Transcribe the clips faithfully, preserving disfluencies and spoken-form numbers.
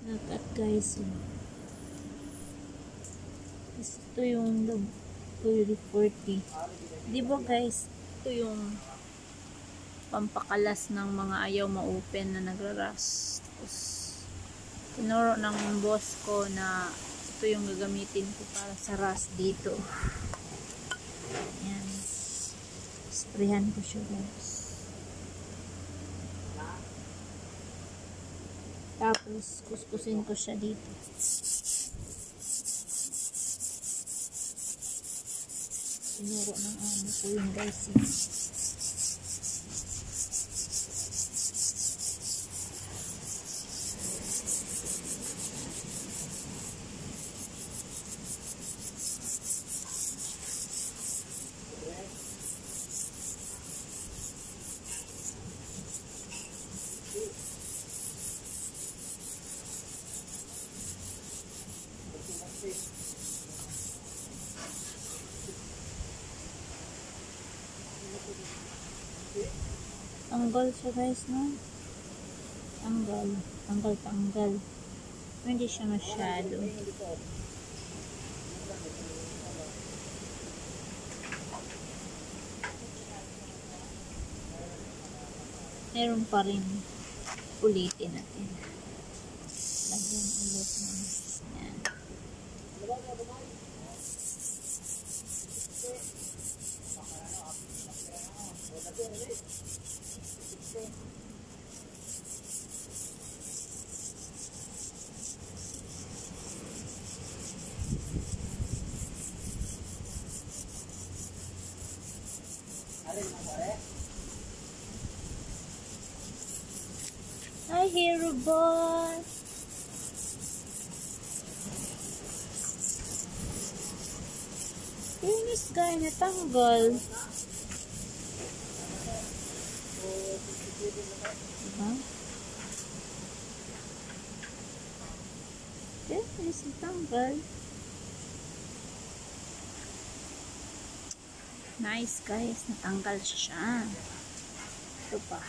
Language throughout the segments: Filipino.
Nakat guys. Ito yung W forty. Di ba guys, ito yung pampakalas ng mga ayaw ma-open na nagra-rust. Tapos, tinuro ng boss ko na ito yung gagamitin ko para sa rust dito. Ayan. Sprayhan ko siya guys. Tapos, kuskusin ko siya dito. Tinuro ng amo ko yung guys. Tanggal siya guys, no? Tanggal. Tanggal, tanggal. Hindi siya masyado. Meron pa rin. Ulitin natin. Lagyan ulit ng yan. Hi, Hero Boy! Finish guy, natanggal. Diba? Okay, finish natanggal. Nice guys, natanggal siya. Ito pa.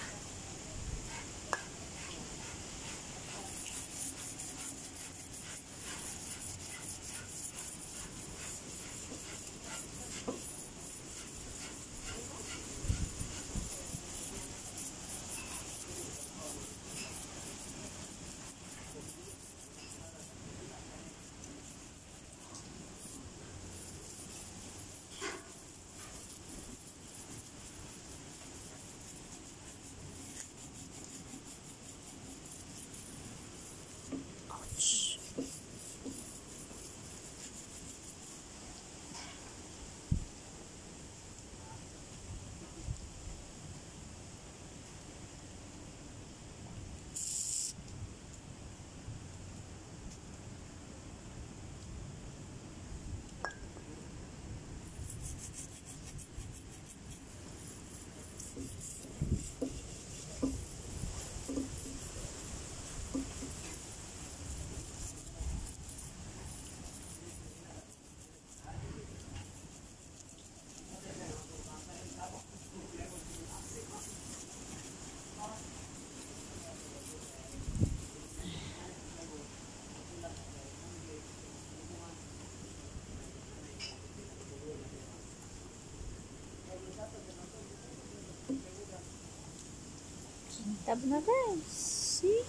Tab na guys. See?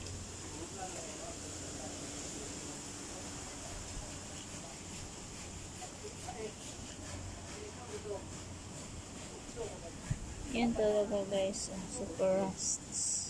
Yan talaga guys. Ang super rusts.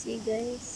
See guys.